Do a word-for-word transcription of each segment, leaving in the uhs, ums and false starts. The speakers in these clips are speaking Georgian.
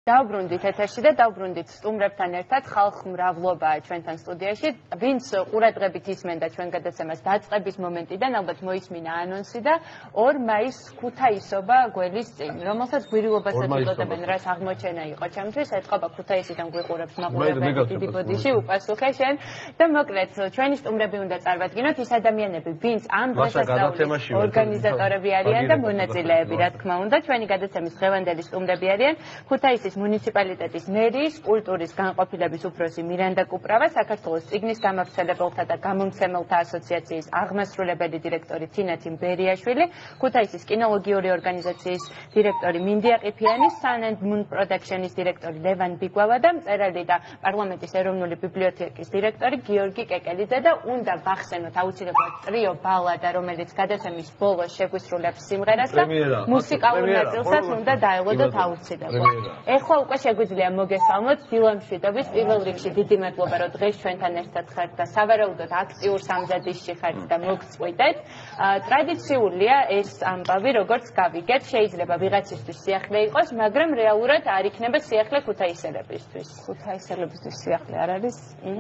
დავბრუნდით ეთერში და დავბრუნდით სტუმრებთან ერთად ხალხმრავლობაა ჩვენთან სტუდიაში. ვინც ყურადღებით ისმენდა ჩვენ გადაცემას დაწყების მომენტიდან, ალბათ მოისმინა ანონსი და ორ მაისს ქუთაისობა გველის წინ, რომელსაც გვირილობასაც უწოდებენ, რაც აღმოჩენა იყო ჩემთვის. ეთყობა ქუთაისიდან გვიყურებს მაყურებელი დიდი ბოდიში, უპასუხე შენ და მოკლედ ჩვენი სტუმრები უნდა წარმატგინოთ ის ადამიანები, ვინც ამ დღესასწაულის ორგანიზატორები არიან და მონაწილეები, რა თქმა უნდა, ჩვენი გადაცემის დღევანდელი სტუმრები არიან ქუთაისის მუნიციპალიტეტის მერიის კულტურის განყოფილების უფროსი მირანდა კუპრავა, საქართველოს წიგნის გამავრცელებელთა და გამომცემელთა ასოციაციის აღმასრულებელი დირექტორი თინათი ბერიაშვილი, ქუთაისის კინოლოგიური ორგანიზაციის დირექტორი მინდია ყიფიანი, Sun and Moon Productions დირექტორი ლევან ბიგვავა და მწერალი და პარლამენტის ეროვნული ბიბლიოთეკის დირექტორი გიორგი კეკელიძე და უნდა ვახსენოთ აუცილებლად ტრიო ბალადა, რომელიც გადაცემის ბოლოს შეგვისრულებს სიმღერას და მუსიკალურ ნაწილსაც უნდა დაელოდოთ აუცილებლად. ეხლა უკვე შეგვიძლია მოგესალმოთ დილამშვიდობის პირველ რიგში დიდი მადლობა რომ დღეს ჩვენთან ერთად ხართ და სავარაუდოდ აქტიურ სამზადისში ხართ და მოგწყვიტეთ. ტრადიციულია ეს ამბავი, როგორც გავიგეთ, შეიძლება ვიღაცისთვის სიახლე იყოს, მაგრამ რეალურად არ იქნება სიახლე ქუთაისელებისთვის. ქუთაისელებისთვის სიახლე არ არის.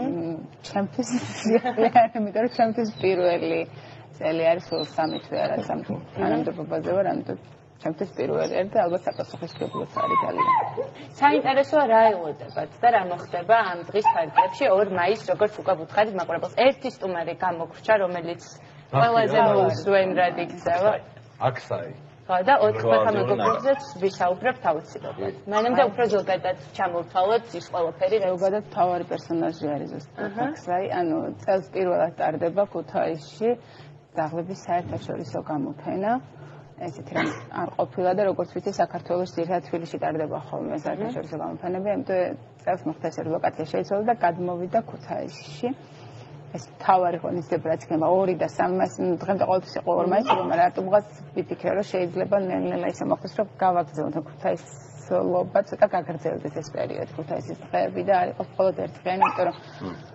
ჩემთვის სიახლე არ, იმიტომ რომ ჩემთვის პირველი წელი არის სულ სამი თვე არის ამ თანამდებობაზე ვარ, ამიტომ ჩემთვის პირველი ერთ და ალბათ საპასუხისმგებლოც არის ძალიან. საინტერესოა რა ელოდებათ და რა მოხდება ამ დღის ფარგლებში ორ მაისს, როგორც უკვე ვუთხარით მაყურებელს. ერთი სტუმარი გამოგვრჩა, რომელიც ყველაზე მოუსვენ რად იქცევა. აქსაი. ხო და ოთხ მეგობრებზეც ვისაუბრებთ აუცილებლად. მანამდე უფრო ზოგადად ჩამოვთვალოთ ის ყველაფერი, რაც ზოგადად მთავარი პერსონაჟი არის ზუსტად აქსაი. ანუ წელს პირველად ტარდება ქუთაისში ძაღლების საერთაშორისო გამოფენა. ესეთი რამ არ ყოფილა და როგორც ვიცი საქართველოს ძირითადად თბილისში ტარდება ხოლმე საერთაშორისო გამოფენები, ამიტომ წელს მოხდა ეს ლოკაცია შეიცვალა და გადმოვიდა ქუთაისში. ეს მთავარი ღონისძიება რაც იქნება ორი და სამი მაისი, დღემდე ყოველთვის იყო ორი მაისი, მაგრამ რატომღაც ვიფიქრე რომ შეიძლება ნელ-ნელა ისე მოხდეს რომ გავაგრძელოთ ქუთაისლობა ცოტა გაგრძელდეს ეს პერიოდი ქუთაისის დღეები და არ იყოს მხოლოდ ერთდღიანი, იმიტომ რომ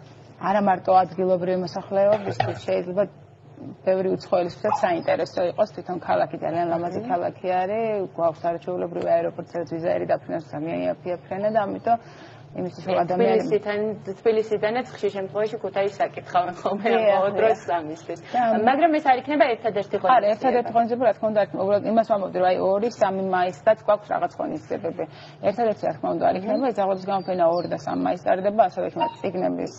არა მარტო ადგილობრივი მოსახლეობისთვის შეიძლება ბევრი უცხოელისთვისაც საინტერესო იყოს, თვითონ ქალაქი ძალიან ლამაზი ქალაქი არის, გვაქვს არაჩვეულებრივი აეროპორტი, ვიზაერი დაფრინავს ძალიან იაფია ფრენა და ამიტომ იმისთვის რომ ადამიანები თბილისიდანაც ხშირ შემთხვევაში ქუთაისს აკითხავენ ხოლმე ამავე დროს სამისთვის. მაგრამ ეს არ იქნება ერთადერთი ღონისძიება. არა, ერთადერთი ღონისძიება, რა თქმა უნდა, უბრალოდ იმას ვამბობდი, რომ აი ორი, სამი მაისსაც გვაქვს რაღაც ღონისძიებები. ერთადერთი რა თქმა უნდა არ იქნება, ეს ძაღლების გამოფენა ორი და სამი მაისს ტარდება, ასევე იქნება წიგნების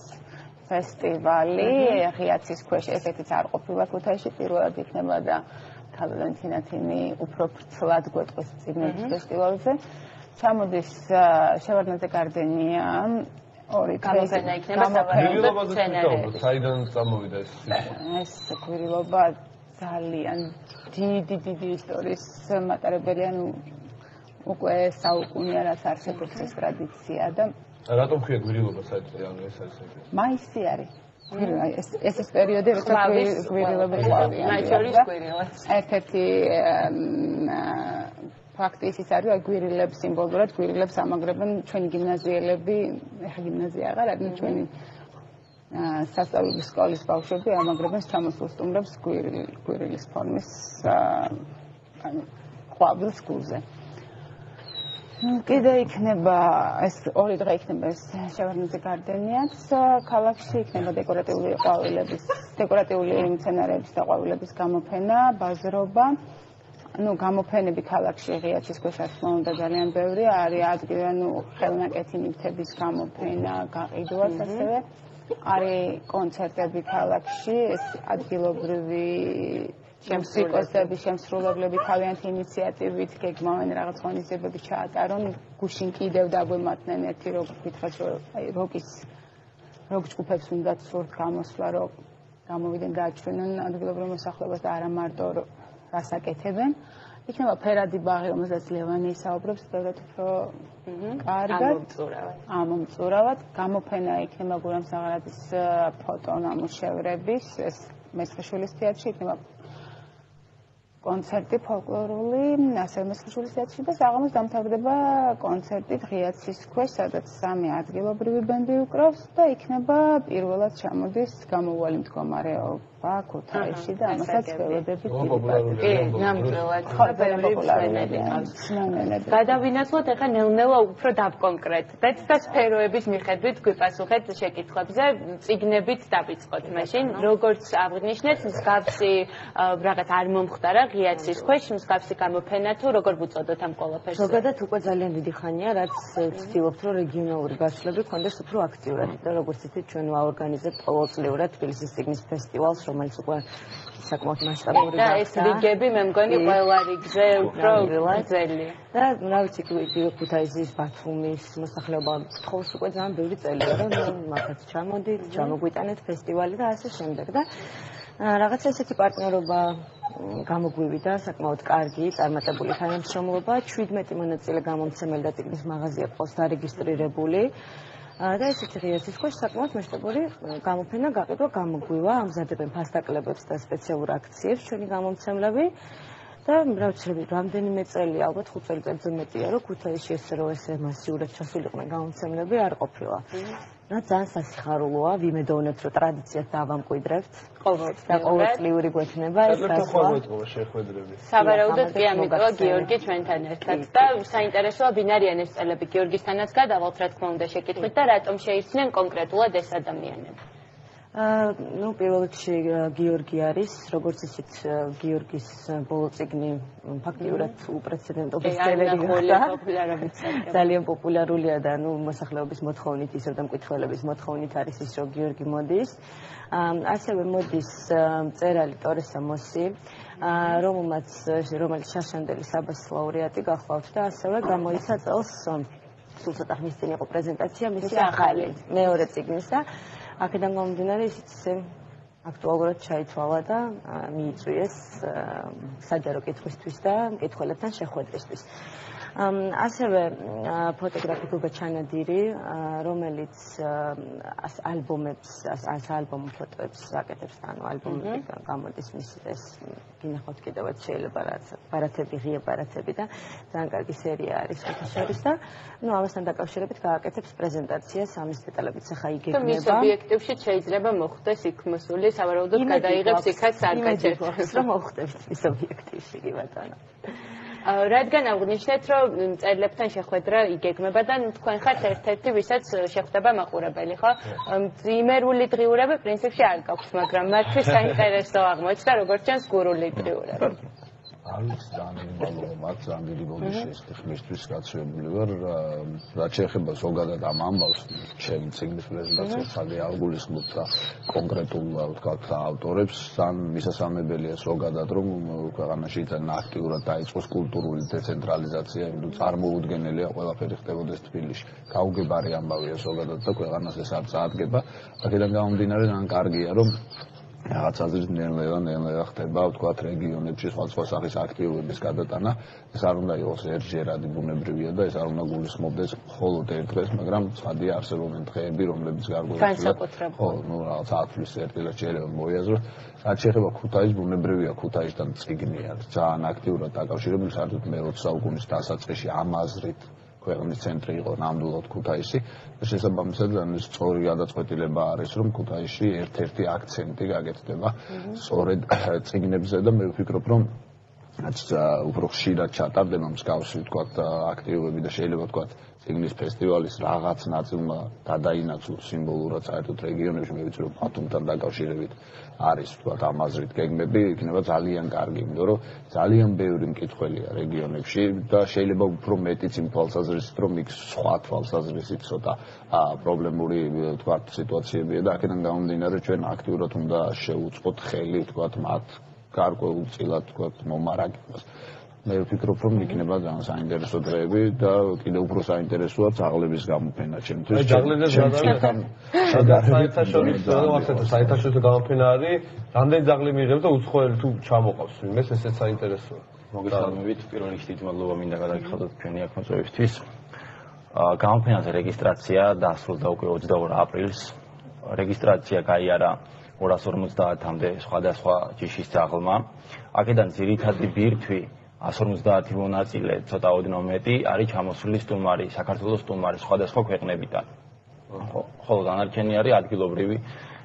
ფესტივალი, ღიაცის ქვეშ ესეთიც არ ყოფილა ქუთაისში, პირველად იქნება და თავიდან თინათინი უფრო ფრთლად გვეტყვის წიგნების ფესტივალზე. ჩამოდის შევარდნაძე გარდენია, ორი გამოფენა იქნება სავარაუდოდ სცენარები. საიდან წამოვიდა ეს? ეს გვირილობა ძალიან დიდი დიდი ისტორიის მატარებელი, ანუ უკვე საუკუნეა რაც არსებობს ეს ტრადიცია და რატომ ხია გვირილობა საერთოდ ანუ ეს არის ეგრე? მაისი არის. ეს ეს ეს პერიოდი როცა გვირილობა ყვავია. მაიჩორის გვირილება. ერთ-ერთი ფაქტი ის არის, რომ გვირილებს სიმბოლურად გვირილებს ამაგრებენ ჩვენი გიმნაზიელები, ეხა გიმნაზია აღარ არის, ჩვენი სასწავლებლის სკოლის ბავშვები ამაგრებენ ჩამოსულ სტუმრებს გვირილის ფორმის ანუ ყვავილს გულზე. კიდე იქნება ეს ორი დღე იქნება ეს შევარდნაძე გარდენიაც ქალაქში, იქნება დეკორატიული ყვავილების, დეკორატიული მცენარეების და ყვავილების გამოფენა, ბაზრობა. ну გამოფენები ქალაქში ღიაცის ქვეშ რა თქმა უნდა ძალიან ბევრი არის, ადგილი ანუ ხელნაკეთი ნივთების გამოფენა, გაყიდვაც ასევე არის კონცერტები ქალაქში, ეს ადგილობრივი შემსრულებლები, შემსრულებლები თავიანთი ინიციატივით გეგმავენ რაღაც ღონისძიებები ჩაატარონ, გუშინ კიდევ დაგვემატნენ ერთი როგ გითხრათ რომ აი როკის როკ ჯგუფებს უნდათ სურთ გამოსვლა, რომ გამოვიდნენ გააჩვენონ ადგილობრივ მოსახლეობას და არა მარტო რასაკეთებენ. იქნება ფერადი ბაღი, რომელზეც ლევანი ისაუბრებს, ბევრად უფრო კარგად, ამომწურავად. გამოფენა იქნება გურამ საღარაძის ფოტონამუშევრების, ეს მესხიშვილის თეატრში იქნება კონცერტი ფოლკლორული ასერმეს ხიშულის თეატრში და საღამოს დამთავრდება კონცერტი ღიაცის ქვეშ, სადაც სამი ადგილობრივი ბენდი უკრავს და იქნება პირველად ჩამოდის გამოუვალი მდგომარეობა ქუთაისში და ამასაც ველოდებით დიპარტამენტი. კი, ნამდვილად. გადავინაცვლოთ ახლა ნელ-ნელა უფრო დავკონკრეტდეთ და სფეროების მიხედვით გვიპასუხეთ შეკითხვებზე, წიგნებით დავიწყოთ მაშინ. როგორც აღნიშნეთ, მსგავსი რაღაც არ მომხდარა ღიაცის ქვეშ, მსგავსი გამოფენა თუ როგორ ვუწოდოთ ამ ყველაფერს? ზოგადად უკვე ძალიან დიდი ხანია, რაც ვცდილობთ, რომ რეგიონალური გაშლები ქონდეს უფრო აქტიურად და როგორც იცით, ჩვენ ვაორგანიზებთ ყოველწლიურად თბილისის წიგნის ფესტივალს, რომელიც უკვე საკმაოდ მასშტაბური და ეს რიგები მე მგონი ყველა რიგზე უფრო გრძელია. და რა ვიცი, ქუთაისის, ბათუმის მოსახლეობა თხოვს უკვე ძალიან ბევრი წელია, რომ მაგაც ჩამოდით, ჩამოგვიტანეთ ფესტივალი და ასე შემდეგ და რაღაცა ესეთი პარტნიორობა გამოგვივიდა, საკმაოდ კარგი, წარმატებული თანამშრომლობა, შვიდმეტი მონაწილე გამომცემელი და წიგნის მაღაზია ყავს დარეგისტრირებული. და ესეთი ღიაცის ქვეშ საკმაოდ მასშტაბური გამოფენა გაყიდვა გამოგვივა, ამზადებენ ფასდაკლებებს და სპეციალურ აქციებს ჩვენი გამომცემლები და რა ვიცი, რამდენიმე წელი, ალბათ ხუთ წელიწადზე მეტია, რომ ქუთაისში ესე რომ ესე მასიურად ჩასულიყვნენ გამომცემლები არ ყოფილა. და ძალიან სასიხარულოა, ვიმედოვნებთ, რომ ტრადიციას დავამკვიდრებთ. და ყოველწლიური გვექნება ეს გასვლა. შეხვედრები. სავარაუდოდ კი ამიტომა გიორგი ჩვენთან ერთად და საინტერესოა ვინ არიან ეს წელები გიორგისთანაც გადავალთ რა თქმა უნდა შეკითხვით და რატომ შეირჩნენ კონკრეტულად ეს ადამიანები. ну პირველ რიგში გიორგი არის, როგორც ისიც გიორგის ბოლო წიგნი ფაქტიურად უპრეცედენტო ბესტსელერი გახდა. ძალიან პოპულარულია და ну მოსახლეობის მოთხოვნით ისევ და მკითხველების მოთხოვნით არის ის, რომ გიორგი მოდის. ასევე მოდის მწერალი ტორე სამოსი, რომელმაც რომელიც შაშანდელი საბას ლაურეატი გახლავთ და ასევე გამოიცა წელს სულ ცოტა ხნის წინ იყო პრეზენტაცია მისი ახალი მეორე წიგნისა. აქედან გამომდინარე ისიც აქტუალურად ჩაითვალა და მიიწვიეს საჯარო კითხვისთვის და მკითხველებთან შეხვედრისთვის. ასევე ფოტოგრაფიკული ჩანადირი, რომელიც ალბომებს, ასა ალბომო ფოტოებს აკეთებს, ანუ ალბომები გამოდის მისი ეს გინახავთ კიდევაც შეიძლება რაც ბარათები, ღია ბარათები და ძალიან კარგი სერია არის ხუთშორის და ну ამასთან დაკავშირებით გააკეთებს პრეზენტაციას, ამის დეტალებიც ახლა იგეგმება. მის ობიექტივში შეიძლება მოხდეს იქ მოსული, სავარაუდოდ გადაიღებს იქაც სარკაჩერს, რომ მოხდეს მის ობიექტივში კი ბატონო. რადგან აღნიშნეთ, რომ წერილებთან შეხვედრა იგეგმება და თქვენ ხართ ერთ-ერთი, ვისაც შეხვდება მაყურებელი, ხო? იმერული დღიურები პრინციპში არ გაქვთ, მაგრამ მათთვის საინტერესო აღმოჩნდა, როგორც ჩანს, გურული დღიურები. არის ძალიან მალო მათ ძალიან დიდი ბოდიში ხმისთვის გაცნობილი ვარ, რაც შეეხება ზოგადად ამ ამბავს, ჩემი წიგნის პრეზენტაციას ძალიან აღგულისხმობ და კონკრეტულ ვთქვათ ავტორებს, ძალიან მისასალმებელია ზოგადად, რომ ქვეყანაში ძალიან აქტიურად დაიწყოს კულტურული დეცენტრალიზაცია, იმიტომ წარმოუდგენელია ყველაფერი ხდებოდეს თბილისში. გაუგებარი ამბავია ზოგადად და ქვეყანას ეს არ წაადგება. აქედან გამომდინარე ძალიან კარგია, რომ რაღაც აზრით ნელ-ნელა ნელ-ნელა ხდება, ვთქვათ, რეგიონებში სხვადასხვა სახის აქტივობების გადატანა. ეს არ უნდა იყოს ერთჯერადი ბუნებრივია და ეს არ უნდა გულისხმობდეს მხოლოდ ერთ დღეს, მაგრამ ცხადია არსებობენ დღეები, რომლებიც გარკვეულწილად ხო, ну რაღაც ათვლის ერთილად შეიძლება მოიაზროს. რაც შეეხება ქუთაისს, ბუნებრივია ქუთაისთან წიგნია ძალიან აქტიურად დაკავშირებული, საერთოდ მეოცე საუკუნის დასაწყისში ამ აზრით ქვეყნის ცენტრი იყო ნამდვილად ქუთაისი და შესაბამისად ის სწორი გადაწყვეტილება არის, რომ ქუთაისში ერთ-ერთი აქცენტი გაკეთდება სწორედ წიგნებზე და მე ვფიქრობ, რომ რაც უფრო ხშირად ჩატარდება მსგავსი ვთქვათ აქტივობები და შეიძლება ვთქვათ წიგნის ფესტივალის რაღაც ნაწილმა გადაინაცვლოს სიმბოლურად საერთოდ რეგიონებში, მე ვიცი რომ ბათუმთან დაკავშირებით არის ვთქვათ ამ აზრით გეგმები, იქნება ძალიან კარგი, იმიტომ რომ ძალიან ბევრი მკითხველია რეგიონებში და შეიძლება უფრო მეტიც იმ თვალსაზრისით, რომ იქ სხვა თვალსაზრისით ცოტა პრობლემური ვთქვათ სიტუაციებია და აქედან გამომდინარე ჩვენ აქტიურად უნდა შევუწყოთ ხელი ვთქვათ მათ გარკვეულწილად ვთქვათ მომარაგებას. მე ვფიქრობ, რომ იქნება ძალიან საინტერესო დღეები და კიდევ უფრო საინტერესოა ძაღლების გამოფენა ჩემთვის. აი ძაღლებზე საერთაშორისო საერთაშორისო გამოფენა არის, რამდენი ძაღლი მიიღებს და უცხოელი თუ ჩამოყავს ვინმეს, ესეც საინტერესოა. მოგესალმებით, პირველ რიგში დიდი მადლობა მინდა გადაგიხადოთ თქვენი აქ მოწვევისთვის. გამოფენაზე რეგისტრაცია დასრულდა უკვე ოცდაორ აპრილს. რეგისტრაცია გაიარა ორას ორმოცდაათამდე სხვადასხვა ჯიშის ძაღლმა. აქედან ძირითადი ბირთვი ას ორმოცდაათი მონაწილე, ცოტა ოდნავ მეტი არის ჩამოსული სტუმარი, საქართველოს სტუმარი სხვადასხვა ქვეყნებიდან. ხოლო დანარჩენი არის ადგილობრივი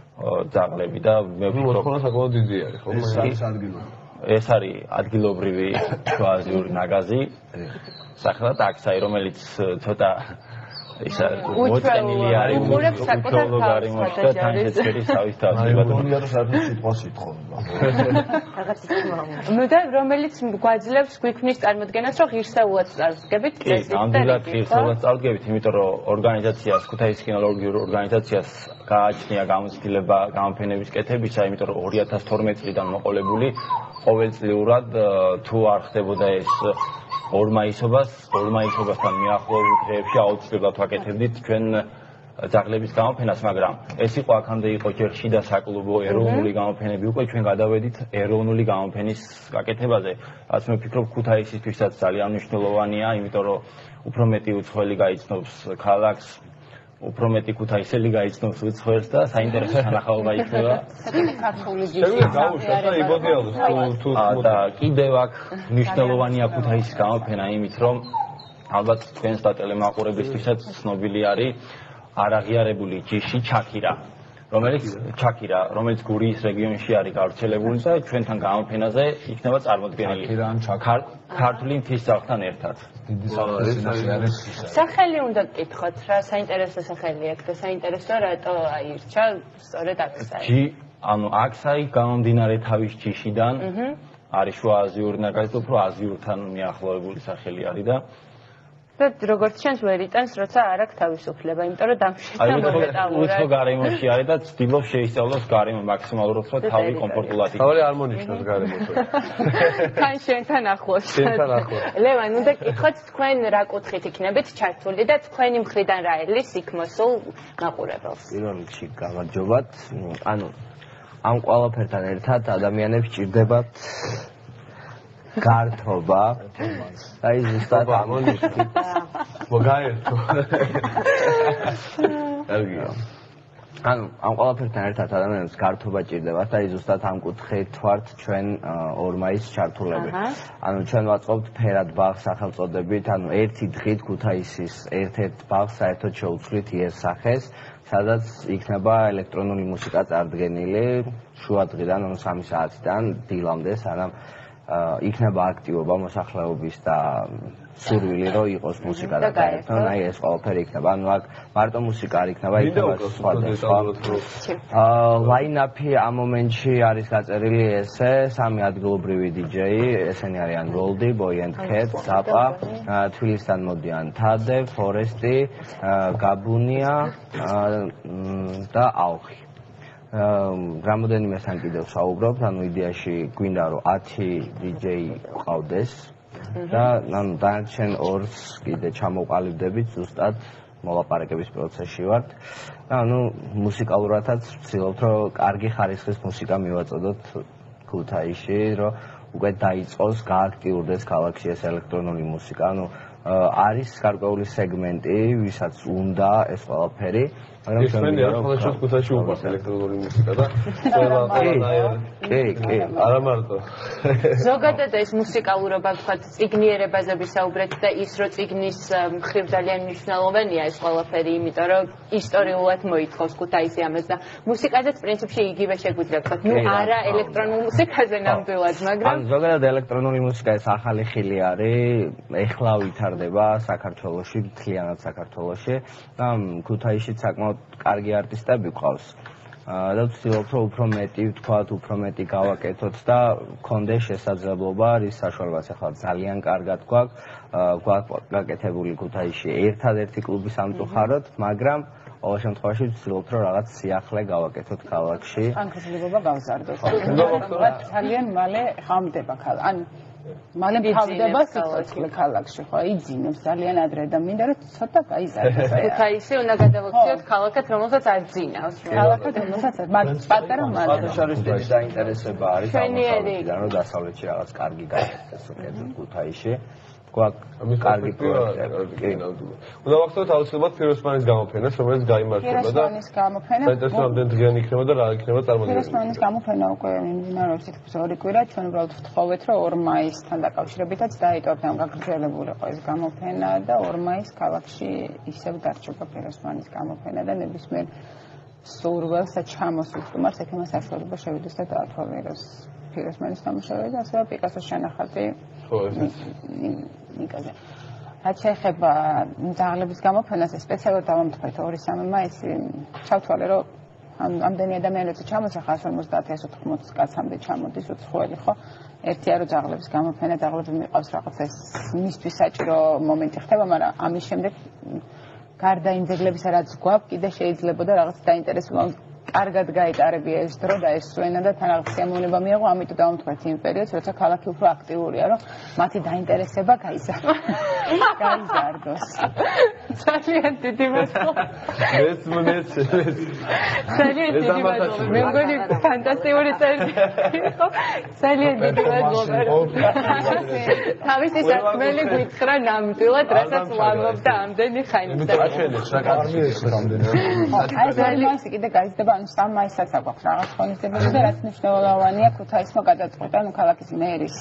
ძაღლები და მე ვფიქრობ, მოთხოვნა საკმაოდ დიდი არის, ხო? ეს არის ადგილობრივი. ეს არის ადგილობრივი შუაზიური ნაგაზი, სახელად აქსაი, რომელიც ცოტა ისა მოწენილი არის უყურებს საკუთარ თავს და თანხეცერის თავის თავს. მეგონია რომ საერთოდ სიტყვას ითხოვება. რაღაც ითხოვება. ნუ და რომელიც გვაძლევს გვიქმნის წარმოდგენას, რომ ღირსეულად წარსდგებით წესით და ნამდვილად ღირსეულად წარსდგებით, იმიტომ რომ ორგანიზაციას, ქუთაისის კინოლოგიურ ორგანიზაციას გააჩნია გამოცდილება გამოფენების კეთებისა, იმიტომ რომ ორი ათას თორმეტი წლიდან მოყოლებული ყოველწლიურად თუ არ ხდებოდა ეს ორმაისობას, ორმაისობასთან მიახლოებულ დღეებში აუცილებლად ვაკეთებდით ჩვენ ძაღლების გამოფენას, მაგრამ ეს იყო აქამდე იყო ჯერ შიდა საკლუბო ეროვნული გამოფენები, უკვე ჩვენ გადავედით ეროვნული გამოფენის გაკეთებაზე. რაც მე ვფიქრობ ქუთაისისთვისაც ძალიან მნიშვნელოვანია, იმიტომ რომ უფრო მეტი უცხოელი გაიცნობს ქალაქს, უფრო მეტი ქუთაისელი გაიცნობს უცხოელს და საინტერესო თანახმობა იქნება. ქართული შეგვიძლია გავუშვათ და იბოდიალოს თუ თუ და კიდევ აქ მნიშვნელოვანია ქუთაისის გამოფენა იმით, რომ ალბათ თქვენს და ტელემაყურებლისთვისაც ცნობილი არის არაღიარებული ჯიში ჩაქირა, რომელიც ჩაქირა, რომელიც გურიის რეგიონში არის გავრცელებული და ჩვენთან გამოფენაზე იქნება წარმოდგენილი. ქართული მთის ძაღლთან ერთად. დიდი საფრთხე არის. სახელი უნდა გკითხოთ რა, საინტერესო სახელი აქვს და საინტერესო რატო აირჩა სწორედ აქსაი. ჯი, ანუ აქსაი გამომდინარე თავის ჯიშიდან არის შუა აზიური ნაგაზი, უფრო აზიურთან მიახლოებული სახელი არის და და როგორც ჩანს ვერ იტანს, როცა არ აქვს თავისუფლება, იმიტომ რომ დამშვენდა მომეტალურად. უცხო გარემოში არის და ცდილობს შეისწავლოს გარემო მაქსიმალურად, რომ თავი კომფორტულად იქნება. თავი არ მონიშნავს გარემოში. თან შენთან ახლოს. შენთან ახლოს. ლევან, უნდა გკითხოთ თქვენ რა კუთხით იქნებით ჩართული და თქვენი მხრიდან რა ელის იქ მოსულ მაყურებელს. პირველ რიგში გამარჯობათ. ანუ ამ ყველაფერთან ერთად ადამიანებს ჭირდებათ გართობა. აი ზუსტად ამონიშნეთ. მოგაერთო. კარგია. ანუ ამ ყველაფერთან ერთად ადამიანებს გართობა ჭირდებათ და აი ზუსტად ამ კუთხით ვართ ჩვენ ორმაის ჩართულები. ანუ ჩვენ ვაწყობთ ფერად ბაღს სახელწოდებით, ანუ ერთი დღით ქუთაისის ერთ-ერთ ბაღს საერთოდ შეუცვლით იერსახეს, სადაც იქნება ელექტრონული მუსიკა წარდგენილი შუა დღიდან, ანუ სამი საათიდან დილამდე, სანამ იქნება აქტივობა მოსახლეობის და სურვილი რომ იყოს მუსიკა და გაერთონ, აი ეს ყველაფერი იქნება. ანუ აქ მარტო მუსიკა არ იქნება, იქნება სხვადასხვა. ლაინაპი ამ მომენტში არის გაწერილი ესე, სამი ადგილობრივი დიჯეი, ესენი არიან როლდი, ბოი ენდ კეთ, ზაპა, თბილისიდან მოდიან თადე, ფორესტი, გაბუნია და აუხი. რამოდენიმესთან კიდევ საუბრობთ, ანუ იდეაში გვინდა რომ ათი დიჯეი ყავდეს და ანუ დანარჩენ ორს კიდე ჩამოყალიბდებით, ზუსტად მოლაპარაკების პროცესში ვართ. და ანუ მუსიკალურადაც ვცდილობთ რომ კარგი ხარისხის მუსიკა მივაწოდოთ ქუთაისში, რომ უკვე დაიწყოს, გააქტიურდეს ქალაქში ეს ელექტრონული მუსიკა. ანუ არის გარკვეული სეგმენტი, ვისაც უნდა ეს ყველაფერი, მაგრამ ჩვენი ახალშობ ქუთაისში უყვარს ელექტრონული მუსიკა და ყველა კი, კი, არა მარტო. ზოგადად ეს მუსიკალურობა, ვთქვათ, წიგნიერებაზე ვისაუბრეთ და ის რომ წიგნის მხრივ ძალიან მნიშვნელოვანია ეს ყველაფერი, იმიტომ რომ ისტორიულად მოითხოვს ქუთაისი ამას და მუსიკაზეც პრინციპში იგივე შეგვიძლია ვთქვათ, ნუ არა ელექტრონულ მუსიკაზე ნამდვილად, მაგრამ ან ზოგადად ელექტრონული მუსიკა ეს ახალი ხილი არის, ეხლა ვითარდება საქართველოში, მთლიანად საქართველოში და ქუთაისში საკმაოდ კარგი არტისტები ყავს. და ვცდილობთ რომ უფრო მეტი ვთქვათ, უფრო მეტი გავაკეთოთ და გქონდეს შესაძლებლობა, რის საშუალებაც ახლა ძალიან კარგად გვაქვს, გვაქვს გაკეთებული ქუთაისში ერთადერთი კლუბი სამწუხაროდ, მაგრამ ყოველ შემთხვევაში ვცდილობთ რომ რაღაც სიახლე გავაკეთოთ ქალაქში. ან შესაძლებლობა გავზარდოთ. ძალიან მალე ხამდება ქალაქი. ან მალე თავდება სიცოცხლე ქალაქში, ხო, იძინებს ძალიან ადრე და მინდა რომ ცოტა გაიზარდოს. ქუთაისი უნდა გადავაქციოთ ქალაქად, რომელსაც არ ძინავს. ქალაქად, რომელსაც პატარა მალე. შორის დიდი დაინტერესება არის აღმოსავლეთიდან, რომ დასავლეთში რაღაც კარგი გაიქცეს უკეთ ქუთაისში. გვაქვს კარგი პროექტები. უნდა ვახსოვოთ აუცილებლად ფიროსმანის გამოფენას, რომელიც გაიმართება და ფიროსმანის გამოფენა საინტერესო რამდენი დღიანი იქნება და რა იქნება წარმოდგენილი. ფიროსმანის გამოფენა უკვე მიმდინარეობს თითქოს ორი კვირა, ჩვენ უბრალოდ ვთხოვეთ, რომ ორ მაისთან დაკავშირებითაც დაიწყოთ ამ გაგრძელებულიყო ეს გამოფენა და ორ მაისს ქალაქში ისევ დარჩება ფიროსმანის გამოფენა და ნებისმიერ სურვილს და ჩამოსულ სტუმარს ექნება საშუალება შევიდეს და დაათვალიეროს ფიროსმანის ნამუშევრები და ასევე პიკასოს შენახატი ნიკაზე. რაც შეეხება ძაღლების გამოფენას, სპეციალურად დავამტყვრეთ ორი სამი მაისი, ჩავთვალე, რომ ამდენი ადამიანი როცა ჩამოსახა εκατს ორმოცდაათი εκατს ოთხმოცი კაცამდე ჩამოდის უცხოელი, ხო? ერთია რომ ძაღლების გამოფენა, ძაღლები მიყავს რაღაც ეს მისთვის საჭირო მომენტი ხდება, მაგრამ ამის შემდეგ გარდა იმ ძეგლებისა, რაც გვაქვს, კიდე შეიძლებოდა რაღაც დაინტერესება კარგად გაიტარებია ეს დრო და ეს სვენა და თან რაღაც სიამოვნება მიიღო, ამიტომ დავამტყვრეთ იმ პერიოდს, როცა ქალაქი უფრო აქტიურია, რომ მათი დაინტერესება გაიზარდოს. გაიზარდოს. ძალიან დიდი მადლობა. მეც მეც ძალიან დიდი მადლობა. მე მგონი ფანტასტიკური წერტილი იყო. ძალიან დიდი მადლობა. თავისი საქმელი გითხრა ნამდვილად, რასაც ვამბობდა ამდენი ხანი. აჩვენებს რა კაცი რამდენი. აი ზალმას კიდე გაიზრდება ანუ სამ მაისსაც აქვს რაღაც ღონისძიებები და რაც მნიშვნელოვანია ქუთაისმა გადაწყვეტა ნუ ქალაქის მერის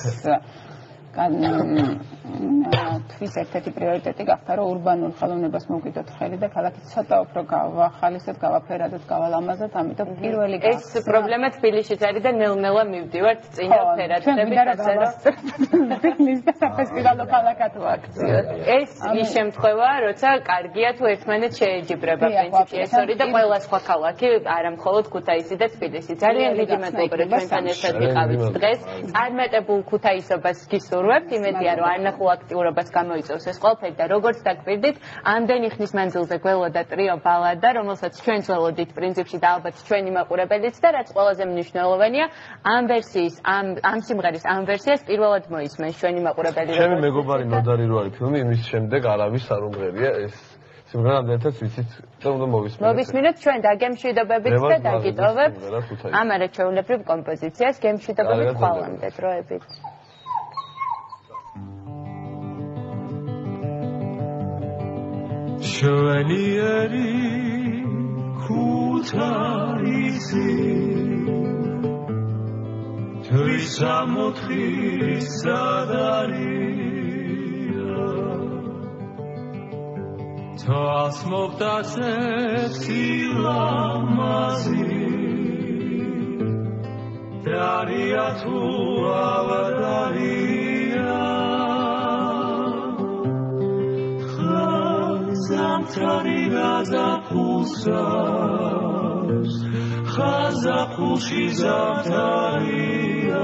თვის ერთ-ერთი პრიორიტეტი გახდა რომ ურბანულ ხელოვნებას მოვიდოთ ხელი და ქალაქი ცოტა უფრო გავახალისოთ, გავაფერადოთ, გავალამაზოთ, ამიტომ პირველი ეს პრობლემა თბილისშიც არის და ნელ-ნელა მივდივართ წინა ფერადებით ასე რომ თბილის და საფესტივალო ქალაქად ვაქციოთ. ეს ის შემთხვევაა, როცა კარგია თუ ერთმანეთს შეეჯიბრება პრინციპი ეს ორი და ყველა სხვა ქალაქი, არა მხოლოდ ქუთაისი და თბილისი. ძალიან დიდი მადლობა რომ ჩვენთან ერთად ვიყავით დღეს. წარმატებულ ქუთაისობას გისურვებთ. იმედია რომ არნახულ აქტიურობას გამოიწვევს ეს ყველაფერი და როგორც დაგვირდით, ამდენი ხნის მანძილზე გველოდა ტრიო ბალადა, რომელსაც ჩვენ ველოდით პრინციპში და ალბათ ჩვენი მაყურებელიც და რაც ყველაზე მნიშვნელოვანია, ამ ვერსიის, ამ ამ სიმღერის ამ ვერსიას პირველად მოისმენს ჩვენი მაყურებელი. ჩემი მეგობარი ნოდარი რო არის ფილმი, იმის შემდეგ არავის არ უმღერია ეს სიმღერა ამდენთაც ვიცით და უნდა მოვისმინოთ. მოვისმინოთ ჩვენ და გემშვიდობებით და დაგიტოვებთ ამ არაჩვეულებრივ კომპოზიციას გემშვიდობებით ხვალამდე დროებით. შვენიერი ქუთაისი თვის ამოთხის სადარია თავს მოგდაცებს ილამაზი დარია თუ ავადარია Zamtari gazapulsas, gazapulshi zamtaria,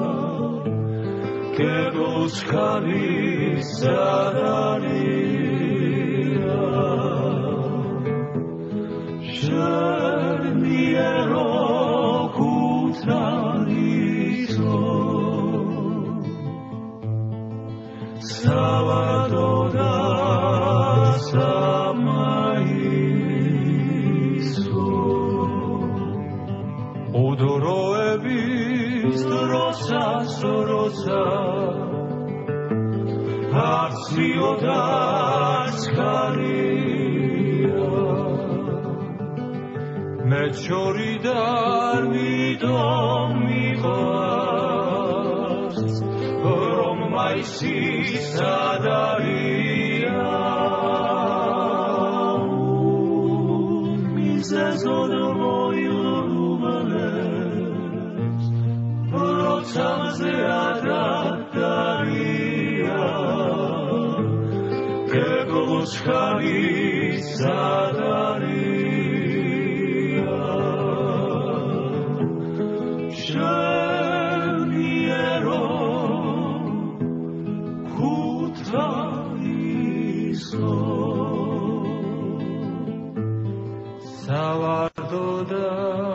kegoskari sadaria, sherniero kutariso, savadoda. Udoroebis rosa sorosa Arsiodas karia Me choridar midom mivas Rom maisi sadaria Samze adataria Kegoskari sadaria Shelniero Kutaiso Savardoda